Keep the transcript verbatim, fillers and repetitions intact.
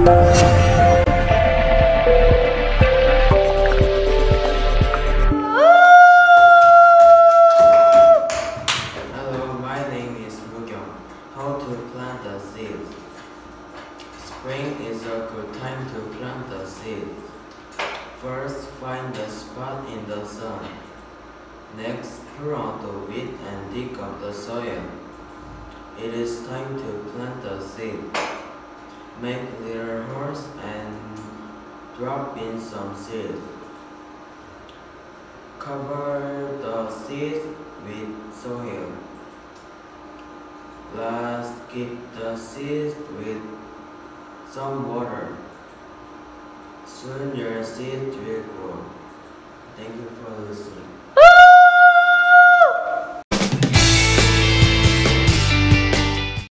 Hello, my name is Mugyong. How to plant the seeds? Spring is a good time to plant the seeds. First, find a spot in the sun. Next, pull out the weed and dig up the soil. It is time to plant the seed. Make little holes and drop in some seeds. Cover the seeds with soil. Last, keep the seeds with some water. Soon your seeds will grow. Thank you for listening.